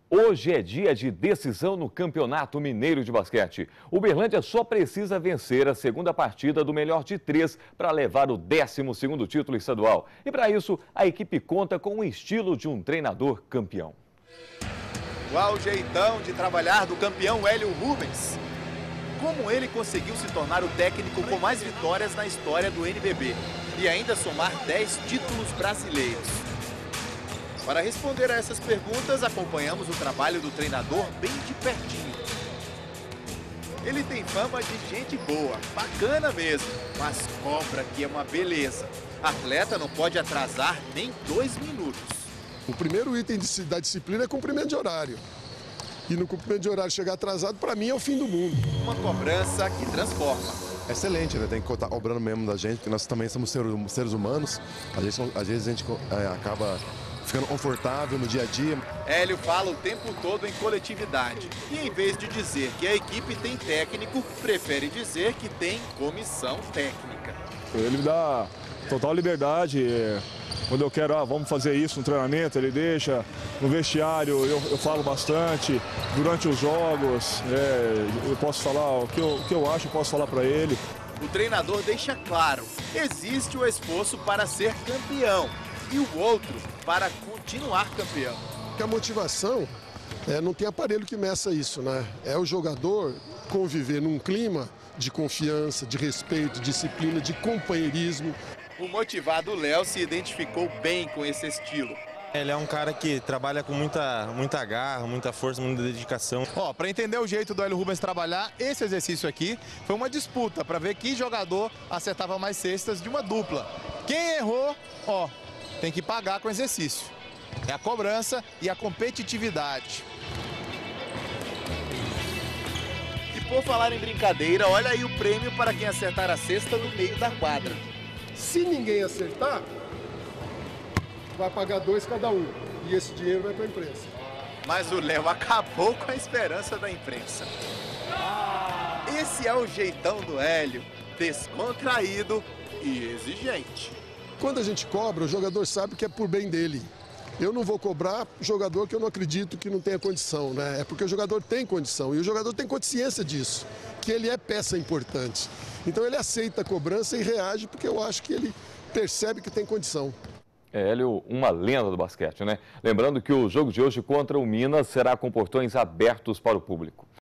Hoje é dia de decisão no Campeonato Mineiro de Basquete. O Uberlândia só precisa vencer a segunda partida do melhor de 3 para levar o 12º título estadual. E para isso, a equipe conta com o estilo de um treinador campeão. Qual o jeitão de trabalhar do campeão Hélio Rubens? Como ele conseguiu se tornar o técnico com mais vitórias na história do NBB e ainda somar 10 títulos brasileiros? Para responder a essas perguntas, acompanhamos o trabalho do treinador bem de pertinho. Ele tem fama de gente boa, bacana mesmo, mas cobra que é uma beleza. Atleta não pode atrasar nem 2 minutos. O primeiro item da disciplina é cumprimento de horário. E no cumprimento de horário chegar atrasado, para mim, é o fim do mundo. Uma cobrança que transforma. Excelente, né? Tem que estar cobrando mesmo da gente, porque nós também somos seres humanos. Às vezes a gente acaba ficando confortável no dia a dia. Hélio fala o tempo todo em coletividade. E em vez de dizer que a equipe tem técnico, prefere dizer que tem comissão técnica. Ele me dá total liberdade. Quando eu quero, vamos fazer isso no treinamento, ele deixa. No vestiário eu falo bastante. Durante os jogos, eu posso falar o que eu acho, eu posso falar para ele. O treinador deixa claro, existe o esforço para ser campeão e o outro para continuar campeão. Porque a motivação, não tem aparelho que meça isso, né? É o jogador conviver num clima de confiança, de respeito, disciplina, de companheirismo. O motivado Léo se identificou bem com esse estilo. Ele é um cara que trabalha com muita garra, muita força, muita dedicação. Para entender o jeito do Hélio Rubens trabalhar, esse exercício aqui foi uma disputa para ver que jogador acertava mais cestas de uma dupla. Quem errou, tem que pagar com exercício. É a cobrança e a competitividade. E por falar em brincadeira, olha aí o prêmio para quem acertar a cesta no meio da quadra. Se ninguém acertar, vai pagar 2 cada um. E esse dinheiro vai para a imprensa. Mas o Léo acabou com a esperança da imprensa. Esse é o jeitão do Hélio, descontraído e exigente. Quando a gente cobra, o jogador sabe que é por bem dele. Eu não vou cobrar jogador que eu não acredito que não tenha condição, né? É porque o jogador tem condição e o jogador tem consciência disso, que ele é peça importante. Então ele aceita a cobrança e reage porque eu acho que ele percebe que tem condição. Hélio, uma lenda do basquete, né? Lembrando que o jogo de hoje contra o Minas será com portões abertos para o público.